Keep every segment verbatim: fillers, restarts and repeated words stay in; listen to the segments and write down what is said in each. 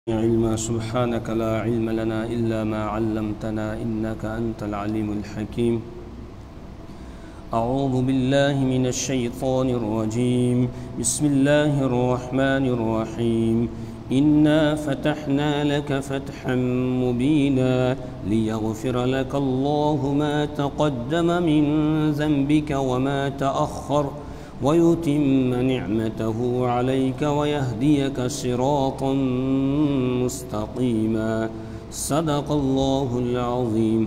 علم سبحانك لا علم لنا إلا ما علمتنا إنك أنت العليم الحكيم. أعوذ بالله من الشيطان الرجيم. بسم الله الرحمن الرحيم. إنا فتحنا لك فتحا مبينا ليغفر لك الله ما تقدم من ذنبك وما تأخر ويتم نعمته عليك ويهديك صراطا مستقيما. صدق اللہ العظیم.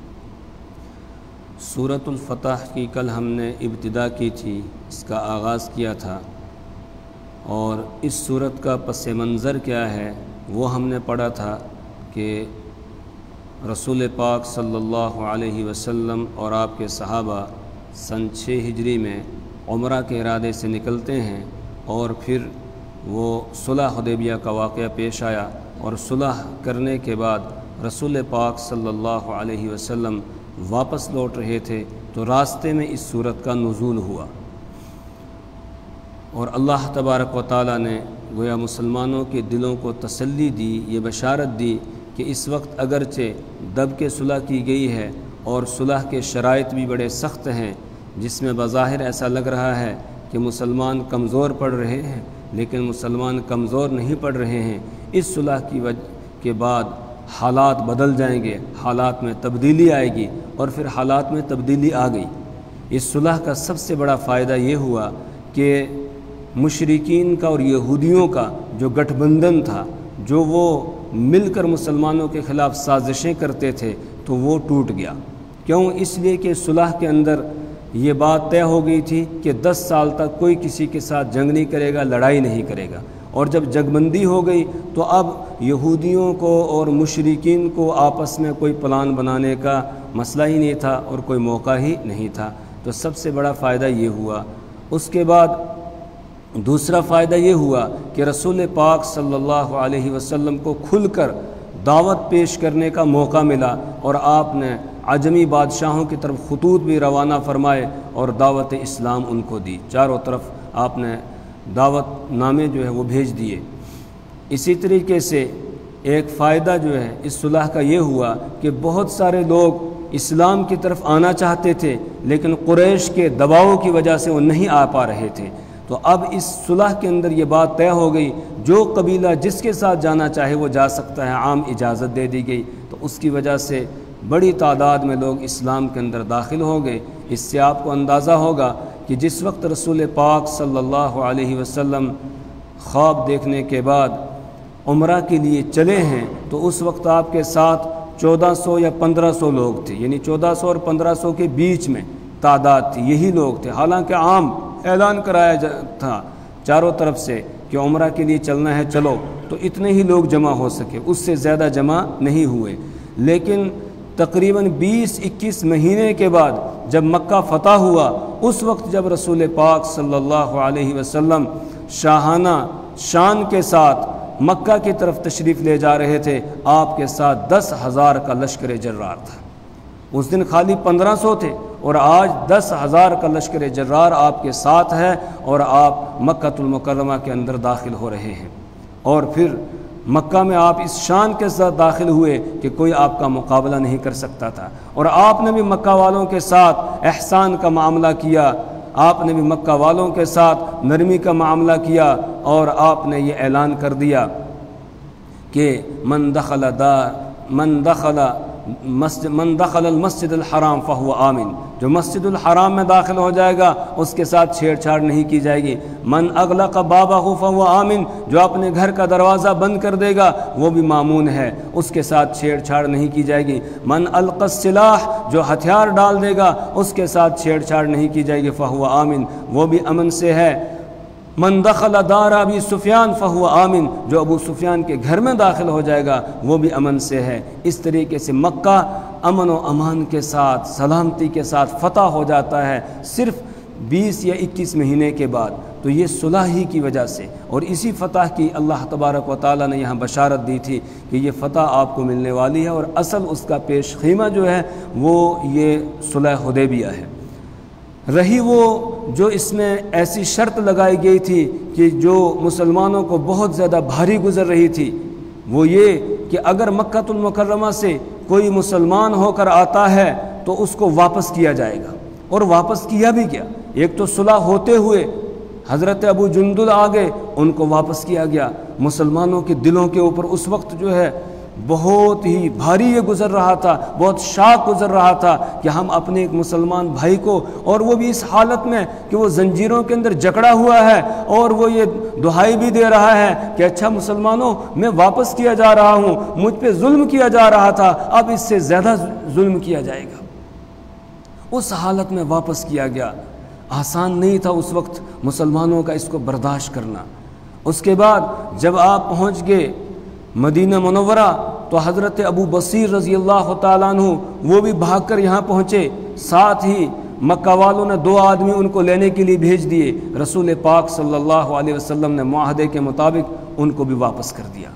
سورۃ الفتح کی کل ہم نے ابتدا کی تھی، اس کا آغاز کیا تھا، اور اس سورت کا پس منظر کیا ہے وہ ہم نے پڑھا تھا کہ رسول پاک صلی اللہ علیہ وسلم اور آپ کے صحابہ سن چھ ہجری میں عمرہ کے ارادے سے نکلتے ہیں، اور پھر وہ صلح حدیبیہ کا واقعہ پیش آیا، اور صلح کرنے کے بعد رسول پاک صلی اللہ علیہ وسلم واپس لوٹ رہے تھے تو راستے میں اس صورت کا نزول ہوا، اور اللہ تبارک و تعالیٰ نے گویا مسلمانوں کے دلوں کو تسلی دی، یہ بشارت دی کہ اس وقت اگرچہ دب کے صلح کی گئی ہے اور صلح کے شرائط بھی بڑے سخت ہیں، جس میں بظاہر ایسا لگ رہا ہے کہ مسلمان کمزور پڑ رہے ہیں، لیکن مسلمان کمزور نہیں پڑ رہے ہیں. اس صلح کی وجہ کے بعد حالات بدل جائیں گے، حالات میں تبدیلی آئے گی، اور پھر حالات میں تبدیلی آ گئی. اس صلح کا سب سے بڑا فائدہ یہ ہوا کہ مشرکین کا اور یہودیوں کا جو گٹھ بندھن تھا، جو وہ مل کر مسلمانوں کے خلاف سازشیں کرتے تھے، تو وہ ٹوٹ گیا. کیوں؟ اس لیے کہ صلح کے اندر یہ بات طے ہو گئی تھی کہ دس سال تک کوئی کسی کے ساتھ جنگ نہیں کرے گا، لڑائی نہیں کرے گا. اور جب جنگ بندی ہو گئی تو اب یہودیوں کو اور مشرکین کو آپس میں کوئی پلان بنانے کا مسئلہ ہی نہیں تھا اور کوئی موقع ہی نہیں تھا. تو سب سے بڑا فائدہ یہ ہوا. اس کے بعد دوسرا فائدہ یہ ہوا کہ رسول پاک صلی اللہ علیہ وسلم کو کھل کر دعوت پیش کرنے کا موقع ملا، اور آپ نے عجمی بادشاہوں کی طرف خطوط بھی روانہ فرمائے اور دعوت اسلام ان کو دی. چاروں طرف آپ نے دعوت نامے جو ہے وہ بھیج دیے. اسی طریقے سے ایک فائدہ جو ہے اس صلح کا یہ ہوا کہ بہت سارے لوگ اسلام کی طرف آنا چاہتے تھے، لیکن قریش کے دباؤ کی وجہ سے وہ نہیں آ پا رہے تھے. تو اب اس صلح کے اندر یہ بات طے ہو گئی، جو قبیلہ جس کے ساتھ جانا چاہے وہ جا سکتا ہے، عام اجازت دے دی گئی. تو اس کی وجہ سے بڑی تعداد میں لوگ اسلام کے اندر داخل ہو گئے. اس سے آپ کو اندازہ ہوگا کہ جس وقت رسول پاک صلی اللہ علیہ وسلم خواب دیکھنے کے بعد عمرہ کے لیے چلے ہیں تو اس وقت آپ کے ساتھ چودہ سو یا پندرہ سو لوگ تھے، یعنی چودہ سو اور پندرہ سو کے بیچ میں تعداد تھی، یہی لوگ تھے. حالانکہ عام اعلان کرایا تھا چاروں طرف سے کہ عمرہ کے لیے چلنا ہے چلو، تو اتنے ہی لوگ جمع ہو سکے، اس سے زیادہ جمع نہیں ہوئے. لیکن تقریباً بیس اکیس مہینے کے بعد جب مکہ فتح ہوا، اس وقت جب رسول پاک صلی اللہ علیہ وسلم شاہانہ شان کے ساتھ مکہ کی طرف تشریف لے جا رہے تھے، آپ کے ساتھ دس ہزار کا لشکر جرار تھا. اس دن خالی پندرہ سو تھے، اور آج دس ہزار کا لشکر جرار آپ کے ساتھ ہے، اور آپ مکہ المکرمہ کے اندر داخل ہو رہے ہیں. اور پھر مکہ میں آپ اس شان کے ساتھ داخل ہوئے کہ کوئی آپ کا مقابلہ نہیں کر سکتا تھا. اور آپ نے بھی مکہ والوں کے ساتھ احسان کا معاملہ کیا، آپ نے بھی مکہ والوں کے ساتھ نرمی کا معاملہ کیا، اور آپ نے یہ اعلان کر دیا کہ من دخل دار من دخل مسجد من دخل المسجد الحرام فهو آمن، جو مسجد الحرام میں داخل ہو جائے گا اس کے ساتھ چھیڑ چھاڑ نہیں کی جائے گی. من اغلق بابہ فهو آمن، جو اپنے گھر کا دروازہ بند کر دے گا وہ بھی مامون ہے، اس کے ساتھ چھیڑ چھاڑ نہیں کی جائے گی. من القى السلاح، جو ہتھیار ڈال دے گا اس کے ساتھ چھیڑ چھاڑ نہیں کی جائے گی، فهو آمن، وہ بھی امن سے ہے. من دخل دار ابی سفیان فهو آمن، جو ابو سفیان کے گھر میں داخل ہو جائے گا وہ بھی امن سے ہے. اس طریقے سے مکہ امن و امان کے ساتھ سلامتی کے ساتھ فتح ہو جاتا ہے صرف بیس یا اکیس مہینے کے بعد. تو یہ صلح ہی کی وجہ سے، اور اسی فتح کی اللہ تبارک و تعالیٰ نے یہاں بشارت دی تھی کہ یہ فتح آپ کو ملنے والی ہے، اور اصل اس کا پیش خیمہ جو ہے وہ یہ صلح حدیبیہ ہے. رہی وہ جو اس میں ایسی شرط لگائی گئی تھی کہ جو مسلمانوں کو بہت زیادہ بھاری گزر رہی تھی وہ یہ کہ اگر مکہ المکرمہ سے کوئی مسلمان ہو کر آتا ہے تو اس کو واپس کیا جائے گا، اور واپس کیا بھی کیا۔ ایک تو صلح ہوتے ہوئے حضرت ابو جندل آگے، ان کو واپس کیا گیا۔ مسلمانوں کے دلوں کے اوپر اس وقت جو ہے بہت ہی بھاری یہ گزر رہا تھا، بہت شاک گزر رہا تھا کہ ہم اپنے ایک مسلمان بھائی کو، اور وہ بھی اس حالت میں کہ وہ زنجیروں کے اندر جکڑا ہوا ہے، اور وہ یہ دہائی بھی دے رہا ہے کہ اچھا مسلمانوں میں واپس کیا جا رہا ہوں، مجھ پہ ظلم کیا جا رہا تھا، اب اس سے زیادہ ظلم کیا جائے گا۔ اس حالت میں واپس کیا گیا۔ آسان نہیں تھا اس وقت مسلمانوں کا اس کو برداشت کرنا۔ اس کے بعد جب آپ پہنچ گئے مدینہ منورہ تو حضرت ابو بصیر رضی اللہ تعالیٰ عنہ وہ بھی بھاگ کر یہاں پہنچے، ساتھ ہی مکہ والوں نے دو آدمی ان کو لینے کے لیے بھیج دیے۔ رسول پاک صلی اللہ علیہ وسلم نے معاہدے کے مطابق ان کو بھی واپس کر دیا۔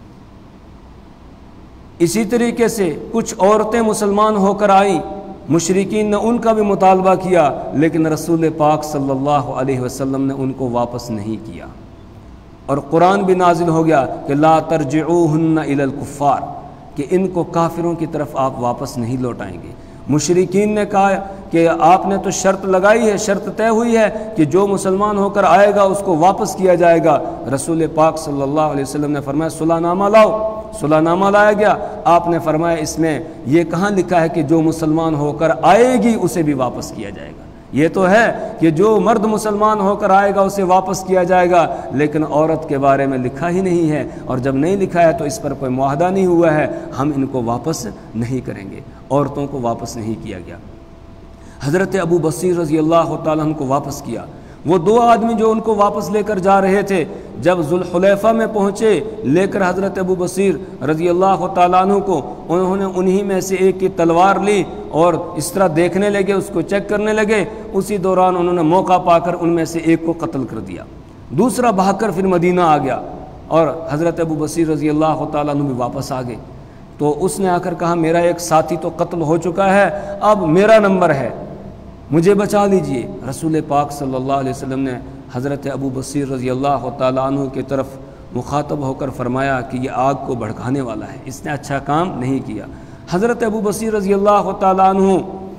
اسی طریقے سے کچھ عورتیں مسلمان ہو کر آئیں، مشرکین نے ان کا بھی مطالبہ کیا، لیکن رسول پاک صلی اللہ علیہ وسلم نے ان کو واپس نہیں کیا، اور قرآن بھی نازل ہو گیا کہ لا ترجعوہن الی الکفار، کہ ان کو کافروں کی طرف آپ واپس نہیں لوٹائیں گے۔ مشرکین نے کہا کہ آپ نے تو شرط لگائی ہے، شرط طے ہوئی ہے کہ جو مسلمان ہو کر آئے گا اس کو واپس کیا جائے گا۔ رسول پاک صلی اللہ علیہ وسلم نے فرمایا صلح نامہ لاؤ۔ صلح نامہ لایا گیا۔ آپ نے فرمایا اس میں یہ کہاں لکھا ہے کہ جو مسلمان ہو کر آئے گی اسے بھی واپس کیا جائے گا؟ یہ تو ہے کہ جو مرد مسلمان ہو کر آئے گا اسے واپس کیا جائے گا، لیکن عورت کے بارے میں لکھا ہی نہیں ہے، اور جب نہیں لکھا ہے تو اس پر کوئی معاہدہ نہیں ہوا ہے، ہم ان کو واپس نہیں کریں گے۔ عورتوں کو واپس نہیں کیا گیا۔ حضرت ابو بصیر رضی اللہ تعالیٰ عنہ کو واپس کیا۔ وہ دو آدمی جو ان کو واپس لے کر جا رہے تھے، جب ذوالحلیفہ میں پہنچے لے کر حضرت ابو بصیر رضی اللہ تعالیٰ عنہ کو، انہوں نے انہی میں سے ایک کی تلوار لی اور اس طرح دیکھنے لگے، اس کو چیک کرنے لگے۔ اسی دوران انہوں نے موقع پا کر ان میں سے ایک کو قتل کر دیا۔ دوسرا بھاگ کر پھر مدینہ آ گیا، اور حضرت ابو بصیر رضی اللہ تعالیٰ عنہ بھی واپس آ گئے۔ تو اس نے آ کر کہا میرا ایک ساتھی تو قتل ہو چکا ہے، اب میرا نمبر ہے، مجھے بچا لیجئے۔ رسول پاک صلی اللہ علیہ وسلم نے حضرت ابو بصیر رضی اللہ تعالیٰ عنہ کی طرف مخاطب ہو کر فرمایا کہ یہ آگ کو بھڑکانے والا ہے، اس نے اچھا کام نہیں کیا۔ حضرت ابو بصیر رضی اللہ تعالیٰ عنہ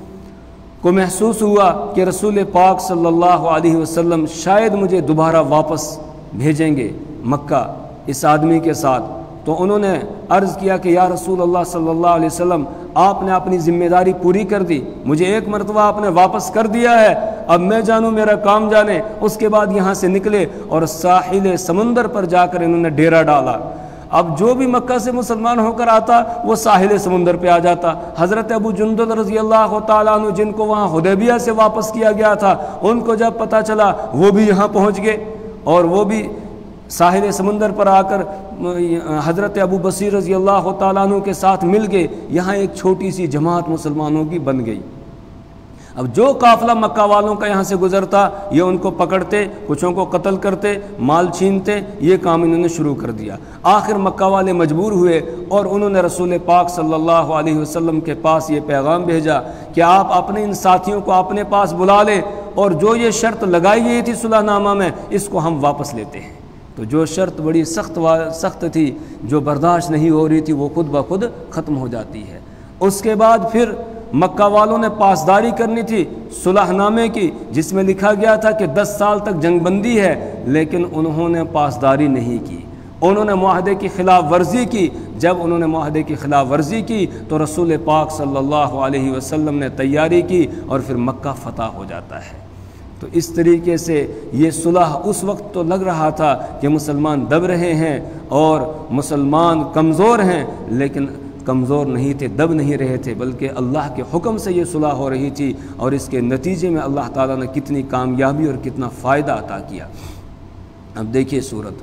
کو محسوس ہوا کہ رسول پاک صلی اللہ علیہ وسلم شاید مجھے دوبارہ واپس بھیجیں گے مکہ اس آدمی کے ساتھ، تو انہوں نے عرض کیا کہ یا رسول اللہ صلی اللہ علیہ وسلم آپ نے اپنی ذمہ داری پوری کر دی، مجھے ایک مرتبہ آپ نے واپس کر دیا ہے، اب میں جانوں میرا کام جانے۔ اس کے بعد یہاں سے نکلے اور ساحل سمندر پر جا کر انہوں نے ڈیرا ڈالا۔ اب جو بھی مکہ سے مسلمان ہو کر آتا وہ ساحل سمندر پہ آ جاتا۔ حضرت ابو جندل رضی اللہ تعالیٰ عنہ جن کو وہاں حدیبیہ سے واپس کیا گیا تھا، ان کو جب پتہ چلا وہ بھی یہاں پہنچ گئے، اور وہ بھی ساحل سمندر پر آ کر حضرت ابو بصیر رضی اللہ تعالیٰ عنہ کے ساتھ مل گئے۔ یہاں ایک چھوٹی سی جماعت مسلمانوں کی بن گئی۔ اب جو قافلہ مکہ والوں کا یہاں سے گزرتا یہ ان کو پکڑتے، کچھوں کو قتل کرتے، مال چھینتے، یہ کام انہوں نے شروع کر دیا۔ آخر مکہ والے مجبور ہوئے اور انہوں نے رسول پاک صلی اللہ علیہ وسلم کے پاس یہ پیغام بھیجا کہ آپ اپنے ان ساتھیوں کو اپنے پاس بلا لیں، اور جو یہ شرط لگائی گئی تھی صلح نامہ میں اس کو ہم واپس لیتے ہیں۔ تو جو شرط بڑی سخت سخت تھی، جو برداشت نہیں ہو رہی تھی، وہ خود بخود ختم ہو جاتی ہے۔ اس کے بعد پھر مکہ والوں نے پاسداری کرنی تھی صلح نامے کی، جس میں لکھا گیا تھا کہ دس سال تک جنگ بندی ہے، لیکن انہوں نے پاسداری نہیں کی، انہوں نے معاہدے کی خلاف ورزی کی۔ جب انہوں نے معاہدے کی خلاف ورزی کی تو رسول پاک صلی اللہ علیہ وسلم نے تیاری کی اور پھر مکہ فتح ہو جاتا ہے۔ تو اس طریقے سے یہ صلح اس وقت تو لگ رہا تھا کہ مسلمان دب رہے ہیں اور مسلمان کمزور ہیں، لیکن کمزور نہیں تھے، دب نہیں رہے تھے، بلکہ اللہ کے حکم سے یہ صلح ہو رہی تھی، اور اس کے نتیجے میں اللہ تعالیٰ نے کتنی کامیابی اور کتنا فائدہ عطا کیا۔ اب دیکھیے سورت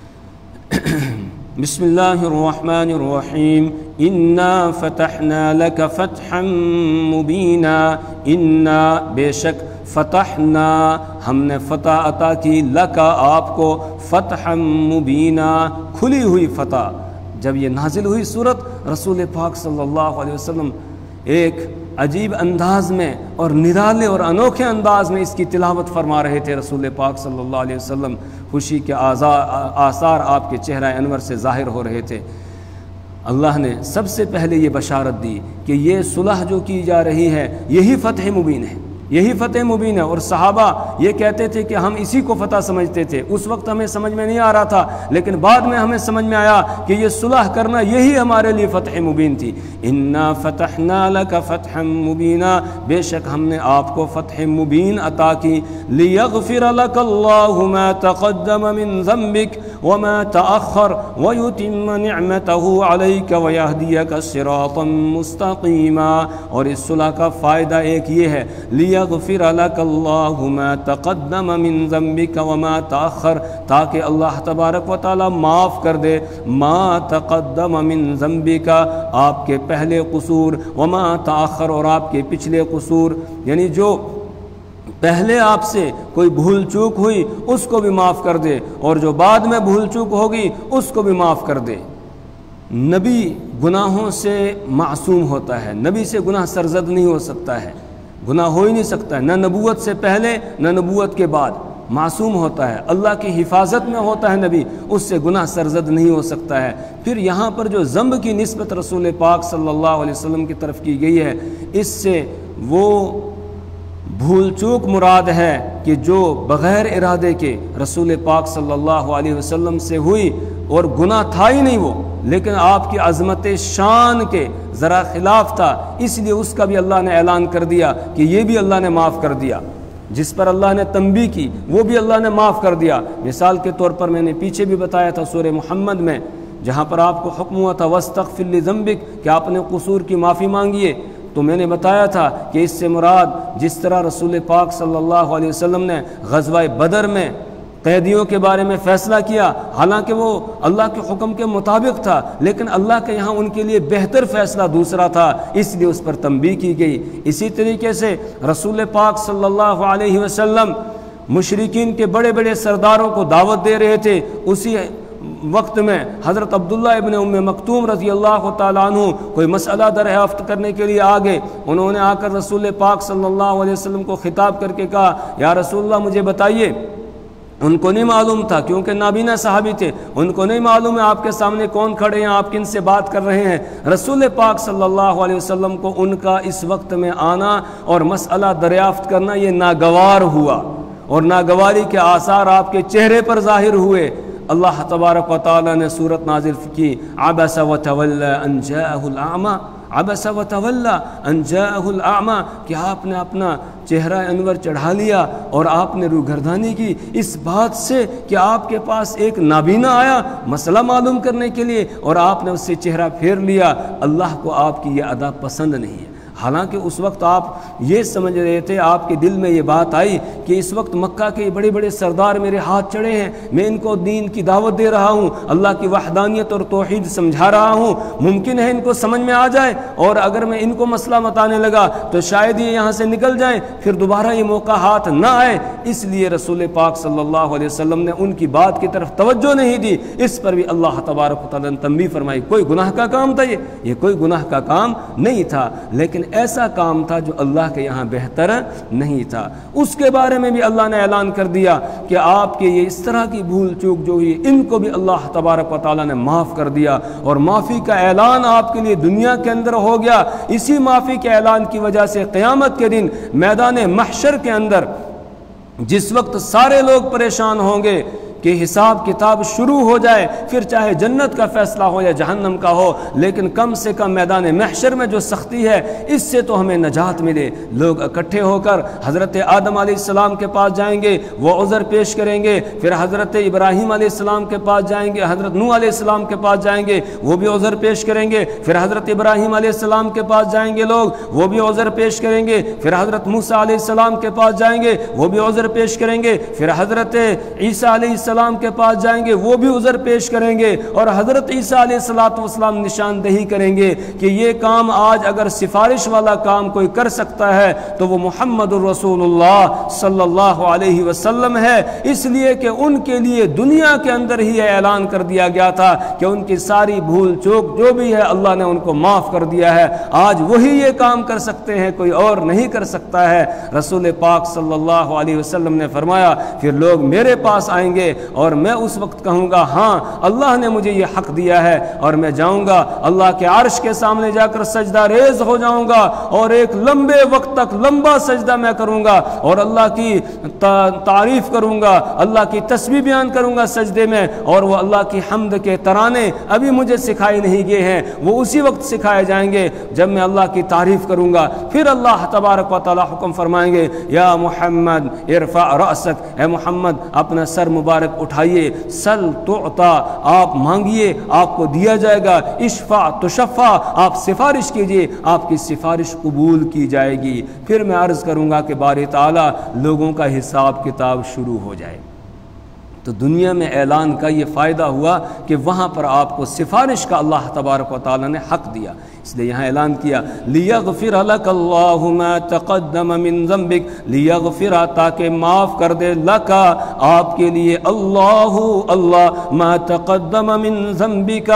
بسم اللہ الرحمن الرحیم انا فتحنا لک فتحا مبینا، انا بے شک فتحنا ہم نے فتح عطا کی، لکا آپ کو، فتحا مبینا کھلی ہوئی فتح۔ جب یہ نازل ہوئی سورت، رسول پاک صلی اللہ علیہ وسلم ایک عجیب انداز میں اور نرالے اور انوکھے انداز میں اس کی تلاوت فرما رہے تھے رسول پاک صلی اللہ علیہ وسلم. خوشی کے آثار آپ کے چہرہ انور سے ظاہر ہو رہے تھے. اللہ نے سب سے پہلے یہ بشارت دی کہ یہ صلح جو کی جا رہی ہے یہی فتح مبین ہے، یہی فتح مبین ہے. اور صحابہ یہ کہتے تھے کہ ہم اسی کو فتح سمجھتے تھے. اس وقت ہمیں سمجھ میں نہیں آ رہا تھا، لیکن بعد میں ہمیں سمجھ میں آیا کہ یہ صلح کرنا یہی ہمارے لیے فتح مبین تھی. انا فتحنا لک فتحا مبینا، بے شک ہم نے آپ کو فتح مبین عطا کی. لیغفر لک اللہ ما تقدم من ذنبک وما تأخر ویتم نعمتہ علیک ویہدیک صراطا مستقیما. اور اس صلح کا فائدہ ایک یہ ہے، لیغفر لک اللہ ما تقدم من ذنبک وما تأخر، تاکہ اللہ تبارک و تعالی معاف کر دے ما تقدم من ذنبک، آپ کے پہلے قصور، وما تأخر، اور آپ کے پچھلے قصور. یعنی جو پہلے آپ سے کوئی بھول چوک ہوئی اس کو بھی معاف کر دے، اور جو بعد میں بھول چوک ہوگی اس کو بھی معاف کر دے. نبی گناہوں سے معصوم ہوتا ہے، نبی سے گناہ سرزد نہیں ہو سکتا ہے، گناہ ہو ہی نہیں سکتا ہے، نہ نبوت سے پہلے نہ نبوت کے بعد معصوم ہوتا ہے، اللہ کی حفاظت میں ہوتا ہے نبی، اس سے گناہ سرزد نہیں ہو سکتا ہے. پھر یہاں پر جو ذنب کی نسبت رسول پاک صلی اللہ علیہ وسلم کی طرف کی گئی ہے، اس سے وہ بھول چوک مراد ہے کہ جو بغیر ارادے کے رسول پاک صلی اللہ علیہ وسلم سے ہوئی، اور گناہ تھا ہی نہیں وہ، لیکن آپ کی عظمت شان کے ذرا خلاف تھا، اس لیے اس کا بھی اللہ نے اعلان کر دیا کہ یہ بھی اللہ نے معاف کر دیا. جس پر اللہ نے تنبیہ کی وہ بھی اللہ نے معاف کر دیا. مثال کے طور پر میں نے پیچھے بھی بتایا تھا سورہ محمد میں، جہاں پر آپ کو حکم ہوا تھا وَاسْتَغْفِرْ لِذَنبِكَ، کہ آپ نے قصور کی معافی مانگیے. تو میں نے بتایا تھا کہ اس سے مراد جس طرح رسول پاک صلی اللہ علیہ وسلم نے غزوہ بدر میں قیدیوں کے بارے میں فیصلہ کیا، حالانکہ وہ اللہ کے حکم کے مطابق تھا، لیکن اللہ کے یہاں ان کے لیے بہتر فیصلہ دوسرا تھا، اس لیے اس پر تنبیہ کی گئی. اسی طریقے سے رسول پاک صلی اللہ علیہ وسلم مشرکین کے بڑے بڑے سرداروں کو دعوت دے رہے تھے. اسی وقت میں حضرت عبداللہ ابن ام مکتوم رضی اللہ تعالیٰ عنہ کوئی مسئلہ دریافت کرنے کے لیے آگے. انہوں نے آ کر رسول پاک صلی اللہ علیہ وسلم کو خطاب کر کے کہا، یا رسول اللہ مجھے بتائیے. ان کو نہیں معلوم تھا کیونکہ نابینا صحابی تھے، ان کو نہیں معلوم ہے آپ کے سامنے کون کھڑے ہیں، آپ کن سے بات کر رہے ہیں. رسول پاک صلی اللہ علیہ وسلم کو ان کا اس وقت میں آنا اور مسئلہ دریافت کرنا یہ ناگوار ہوا، اور ناگواری کے آثار آپ کے چہرے پر ظاہر ہوئے. اللہ تبارک و تعالی نے سورت نازل کی، عبس وتولی ان جاءہ الاعمی، عبس وتولی ان جاءہ الاعمی، کہ آپ نے اپنا چہرہ انور چڑھا لیا اور آپ نے روگردانی کی اس بات سے کہ آپ کے پاس ایک نابینا آیا مسئلہ معلوم کرنے کے لیے، اور آپ نے اس سے چہرہ پھیر لیا. اللہ کو آپ کی یہ ادا پسند نہیں ہے. حالانکہ اس وقت آپ یہ سمجھ رہے تھے، آپ کے دل میں یہ بات آئی کہ اس وقت مکہ کے بڑے بڑے سردار میرے ہاتھ چڑھے ہیں، میں ان کو دین کی دعوت دے رہا ہوں، اللہ کی وحدانیت اور توحید سمجھا رہا ہوں، ممکن ہے ان کو سمجھ میں آ جائے، اور اگر میں ان کو مسئلہ بتانے لگا تو شاید یہ یہاں سے نکل جائیں، پھر دوبارہ یہ موقع ہاتھ نہ آئے. اس لیے رسول پاک صلی اللہ علیہ وسلم نے ان کی بات کی طرف توجہ نہیں دی. اس پر بھی اللہ تبارک و تعالیٰ نے تنبیہ فرمائی. کوئی گناہ کا کام تھا، یہ یہ کوئی گناہ کا کام نہیں تھا، لیکن ایسا کام تھا جو اللہ کے یہاں بہتر نہیں تھا. اس کے بارے میں بھی اللہ نے اعلان کر دیا کہ آپ کے یہ اس طرح کی بھول چوک جو ہوئی ان کو بھی اللہ تبارک و تعالیٰ نے معاف کر دیا، اور معافی کا اعلان آپ کے لیے دنیا کے اندر ہو گیا. اسی معافی کے اعلان کی وجہ سے قیامت کے دن میدان محشر کے اندر جس وقت سارے لوگ پریشان ہوں گے کہ حساب کتاب شروع ہو جائے، پھر چاہے جنت کا فیصلہ ہو یا جہنم کا ہو، لیکن کم سے کم میدان محشر میں جو سختی ہے اس سے تو ہمیں نجات ملے. لوگ اکٹھے ہو کر حضرت آدم علیہ السلام کے پاس جائیں گے، وہ عذر پیش کریں گے. پھر حضرت ابراہیم علیہ السلام کے پاس جائیں گے، حضرت نوح علیہ السلام کے پاس جائیں گے، وہ بھی عذر پیش کریں گے. پھر حضرت ابراہیم علیہ السلام کے پاس جائیں گے لوگ، وہ بھی عذر پیش کریں گے. پھر حضرت موسیٰ علیہ السلام کے پاس جائیں گے، وہ بھی عذر پیش کریں گے. پھر حضرت عیسیٰ علیہ السلام کے پاس جائیں گے وہ بھی عذر پیش کریں گے، اور حضرت عیسیٰ علیہ السلام نشاندہی کریں گے کہ یہ کام آج اگر سفارش والا کام کوئی کر سکتا ہے تو وہ محمد الرسول اللہ صلی اللہ علیہ وسلم ہے، اس لیے کہ ان کے لیے دنیا کے اندر ہی یہ اعلان کر دیا گیا تھا کہ ان کی ساری بھول چوک جو بھی ہے اللہ نے ان کو معاف کر دیا ہے، آج وہی یہ کام کر سکتے ہیں، کوئی اور نہیں کر سکتا ہے۔ رسول پاک صلی اللہ علیہ وسلم نے فرمایا پھر لوگ میرے پاس آئیں گے اور میں اس وقت کہوں گا ہاں اللہ نے مجھے یہ حق دیا ہے، اور میں جاؤں گا اللہ کے عرش کے سامنے جا کر سجدہ ریز ہو جاؤں گا، اور ایک لمبے وقت تک لمبا سجدہ میں کروں گا اور اللہ کی تعریف کروں گا، اللہ کی تسبیح بیان کروں گا سجدے میں، اور وہ اللہ کی حمد کے ترانے ابھی مجھے سکھائے نہیں گئے ہیں، وہ اسی وقت سکھائے جائیں گے جب میں اللہ کی تعریف کروں گا۔ پھر اللہ تبارک و تعالی حکم فرمائیں گے یا محمد ارفع رأسک، اے محمد اپنا سر مبارک اٹھائیے، سل تعطا، آپ مانگیے آپ کو دیا جائے گا، اشفع تشفع، آپ سفارش کیجئے آپ کی سفارش قبول کی جائے گی۔ پھر میں عرض کروں گا کہ باری تعالی لوگوں کا حساب کتاب شروع ہو جائے۔ تو دنیا میں اعلان کا یہ فائدہ ہوا کہ وہاں پر آپ کو سفارش کا اللہ تبارک و تعالی نے حق دیا، اس لیے یہاں اعلان کیا لیغفر لک اللہ ما تقدم من ذنبک، لیغفر تاکہ معاف کر دے لک آپ کے لیے اللہ اللہ ما تقدم من ذنبک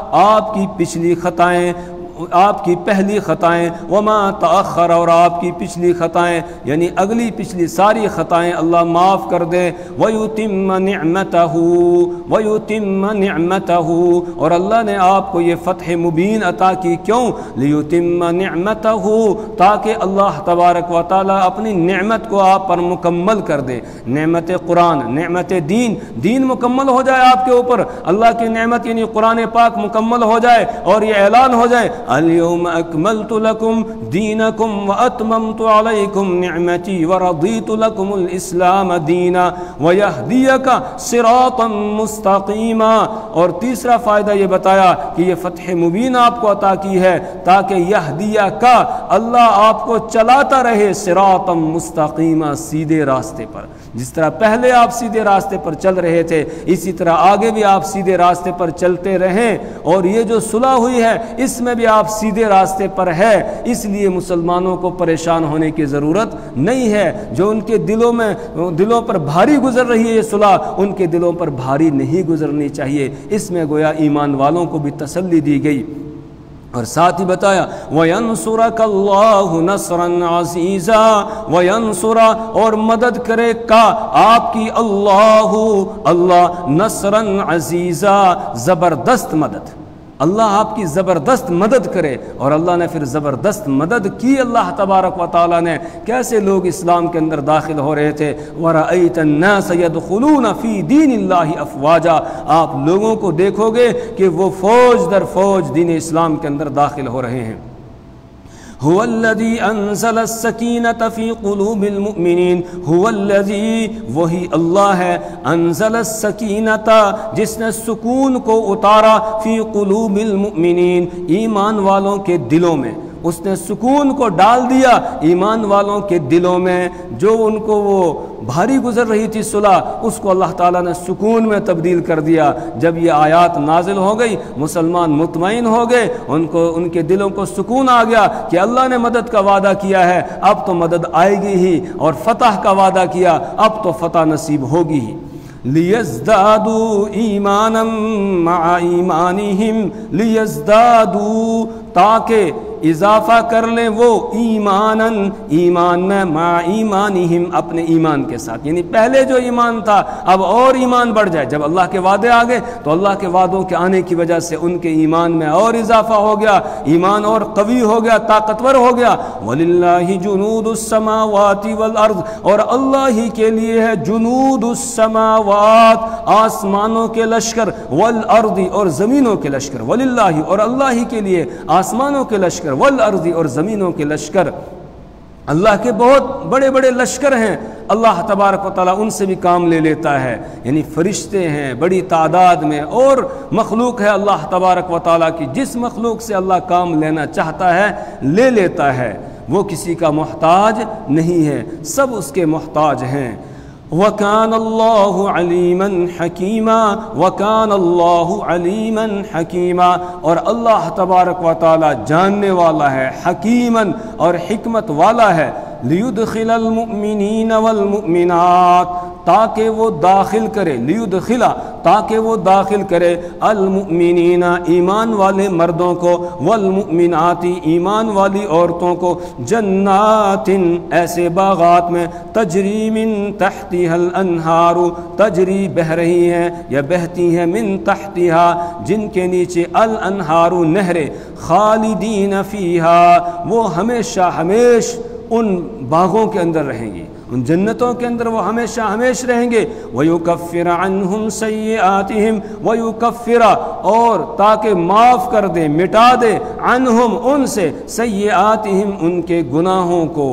آپ کی پچھلی خطائیں، آپ کی پہلی خطائیں، وما تأخر اور آپ کی پچھلی خطائیں یعنی اگلی پچھلی ساری خطائیں اللہ معاف کر دے، وَيُتِمَّ نِعْمَتَهُ وَيُتِمَّ نِعْمَتَهُ اور اللہ نے آپ کو یہ فتح مبین عطا کی، کیوں؟ لِيُتِمَّ نِعْمَتَهُ تاکہ اللہ تبارک و تعالی اپنی نعمت کو آپ پر مکمل کر دے، نعمت قرآن، نعمت دین، دین مکمل ہو جائے آپ کے اوپر، اللہ کی نعمت یعنی قرآن پاک مکمل ہو جائے اور یہ اعلان ہو جائے اليوم اکملت لکم دینکم واتممت علیکم نعمتی ورضیت لکم الاسلام دینا ویہدیک صراطا مستقیما۔ اور تیسرا فائدہ یہ بتایا کہ یہ فتح مبین آپ کو عطا کی ہے تاکہ یہدیک اللہ آپ کو چلاتا رہے صراطا مستقیما، سیدھے راستے پر، جس طرح پہلے آپ سیدھے راستے پر چل رہے تھے اسی طرح آگے بھی آپ سیدھے راستے پر چلتے رہیں، اور یہ جو صلح ہوئی ہے اس میں بھی آپ سیدھے راستے پر ہے، اس لیے مسلمانوں کو پریشان ہونے کی ضرورت نہیں ہے۔ جو ان کے دلوں میں دلوں پر بھاری گزر رہی ہے یہ صلح، ان کے دلوں پر بھاری نہیں گزرنی چاہیے، اس میں گویا ایمان والوں کو بھی تسلی دی گئی۔ اور ساتھ ہی بتایا وَيَنْصُرَكَ اللَّهُ نَصْرًا عَزِيزًا وَيَنْصُرَ اور مدد کرے کا آپ کی اللہ اللہ نصرًا عزیزا زبردست مدد، اللہ آپ کی زبردست مدد کرے۔ اور اللہ نے پھر زبردست مدد کی اللہ تبارک و تعالی نے، کیسے لوگ اسلام کے اندر داخل ہو رہے تھے، وَرَأَيْتَ النَّاسَ يَدْخُلُونَ فِي دِينِ اللَّهِ أَفْوَاجًا آپ لوگوں کو دیکھو گے کہ وہ فوج در فوج دین اسلام کے اندر داخل ہو رہے ہیں۔ هو الذي انزل السکینۃ فی قلوب المؤمنین، هو الذی وہی اللہ ہے، انزل السکینۃ جس نے سکون کو اتارا، فی قلوب المؤمنین ایمان والوں کے دلوں میں، اس نے سکون کو ڈال دیا ایمان والوں کے دلوں میں، جو ان کو وہ بھاری گزر رہی تھی صلح اس کو اللہ تعالیٰ نے سکون میں تبدیل کر دیا۔ جب یہ آیات نازل ہو گئی مسلمان مطمئن ہو گئے، ان کو ان کے دلوں کو سکون آ گیا کہ اللہ نے مدد کا وعدہ کیا ہے، اب تو مدد آئے گی ہی، اور فتح کا وعدہ کیا اب تو فتح نصیب ہوگی ہی۔ لیزدادوا ایمانا مع ایمانہم، لیزدادوا تاکہ اضافہ کر لیں وہ ایماناً ایمان میں، مع ایمانہم اپنے ایمان کے ساتھ، یعنی پہلے جو ایمان تھا اب اور ایمان بڑھ جائے۔ جب اللہ کے وعدے آ گئے تو اللہ کے وعدوں کے آنے کی وجہ سے ان کے ایمان میں اور اضافہ ہو گیا، ایمان اور قوی ہو گیا، طاقتور ہو گیا۔ وَلِلَّهِ جُنُودُ السَّمَاوَاتِ وَالْأَرْضِ اور اللہ ہی کے لیے ہے جنود السماوات آسمانوں کے لشکر، والارض اور زمینوں کے لشکر، وللہ اور اللہ ہی کے لیے آسمانوں کے لشکر، والارض اور زمینوں کے لشکر۔ اللہ کے بہت بڑے بڑے لشکر ہیں، اللہ تبارک و تعالیٰ ان سے بھی کام لے لیتا ہے، یعنی فرشتے ہیں بڑی تعداد میں، اور مخلوق ہے اللہ تبارک و تعالیٰ کی، جس مخلوق سے اللہ کام لینا چاہتا ہے لے لیتا ہے، وہ کسی کا محتاج نہیں ہے، سب اس کے محتاج ہیں۔ وَكَانَ اللَّهُ عَلِيمًا حَكِيمًا وَكَانَ اللَّهُ عَلِيمًا حَكِيمًا، اور اللہ تبارک و تعالی جاننے والا ہے، حکیماً اور حکمت والا ہے، لِيُدْخِلَ الْمُؤْمِنِينَ وَالْمُؤْمِنَاتِ، تاکہ وہ داخل کرے، لیدخلا تاکہ وہ داخل کرے، المؤمنین ایمان والے مردوں کو، والمؤمنات ایمان والی عورتوں کو، جنات ایسے باغات میں، تجری من تحتها الانہار، تجری بہ رہی ہیں یا بہتی ہیں، من تحتها جن کے نیچے، الانہار نہریں، خالدین فیہا وہ ہمیشہ ہمیش ان باغوں کے اندر رہیں گی، ان جنتوں کے اندر وہ ہمیشہ ہمیش رہیں گے، وَيُكَفِّرَ عَنْهُمْ سَيِّئَاتِهِمْ وَيُكَفِّرَ اور تاکہ معاف کر دے، مٹا دے، عنہم ان سے، سیئاتہم ان کے گناہوں کو۔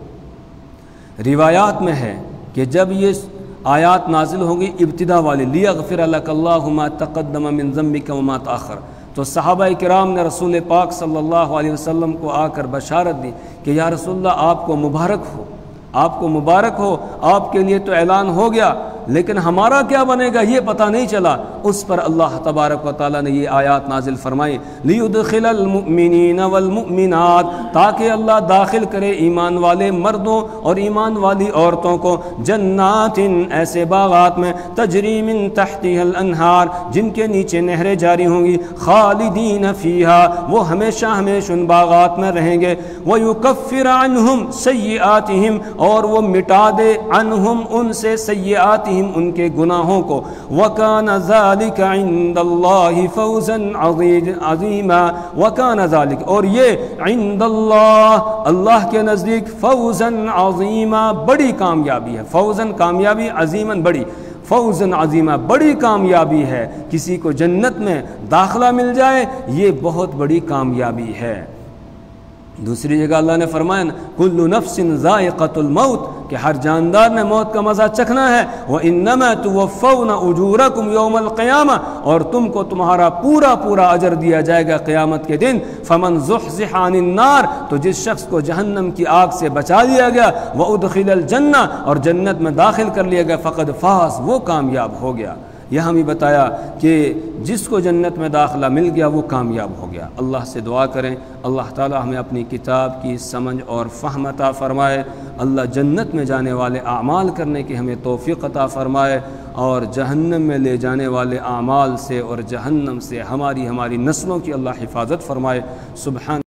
روایات میں ہے کہ جب یہ آیات نازل ہوں گی ابتدا والی، لِيَغْفِرَ لَكَ اللَّهُ مَا تَقَدَّمَ مِن ذَنبِكَ وَمَا تَأَخَّرَ، تو صحابہ کرام نے رسول پاک صلی اللہ علیہ وسلم کو آ کر بشارت دی کہ یا رسول اللہ آپ کو مبارک ہو، آپ کو مبارک ہو، آپ کے لیے تو اعلان ہو گیا، لیکن ہمارا کیا بنے گا یہ پتہ نہیں چلا۔ اس پر اللہ تبارک و تعالیٰ نے یہ آیات نازل فرمائی، لیدخل المؤمنین والمؤمنات، تاکہ اللہ داخل کرے ایمان والے مردوں اور ایمان والی عورتوں کو، جنات ایسے باغات میں، تجری من تحتها الانہار جن کے نیچے نہریں جاری ہوں گی، خالدین فیہا وہ ہمیشہ ہمیش ان باغات میں رہیں گے، ویکفر عنہم سیئاتہم اور وہ مٹا دے، عنہم ان سے، سیئاتہم ان کے گناہوں کو، وَكَانَ ذَلِكَ عِندَ اللَّهِ فَوْزًا عَظِيمًا وَكَانَ ذَلِكَ اور یہ عند اللہ اللہ کے نزدیک، فوزاً عظیما بڑی کامیابی ہے، فوزاً کامیابی، عظیماً بڑی، فوزاً عظیما بڑی کامیابی ہے، کسی کو جنت میں داخلہ مل جائے یہ بہت بڑی کامیابی ہے۔ دوسری جگہ اللہ نے فرمایا کل نفس ذائقۃ الموت کہ ہر جاندار نے موت کا مزہ چکھنا ہے، وانما توفون اجورکم یوم القیامہ اور تم کو تمہارا پورا پورا اجر دیا جائے گا قیامت کے دن، فمن زحزح عن النار تو جس شخص کو جہنم کی آگ سے بچا لیا گیا، وادخل الجنہ اور جنت میں داخل کر لیا گیا، فقد فاز وہ کامیاب ہو گیا۔ یہاں بھی بتایا کہ جس کو جنت میں داخلہ مل گیا وہ کامیاب ہو گیا۔ اللہ سے دعا کریں اللہ تعالی ہمیں اپنی کتاب کی سمجھ اور فہم عطا فرمائے، اللہ جنت میں جانے والے اعمال کرنے کی ہمیں توفیق عطا فرمائے، اور جہنم میں لے جانے والے اعمال سے اور جہنم سے ہماری ہماری نسلوں کی اللہ حفاظت فرمائے۔ سبحان